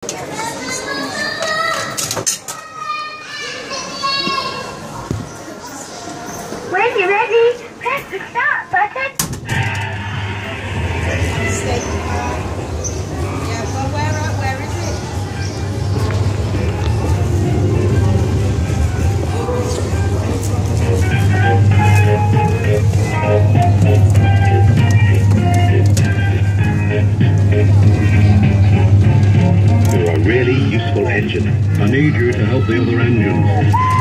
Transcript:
When you're ready, press the start button. Yeah, well, where is it? You're a really useful engine. I need you to help the other engines.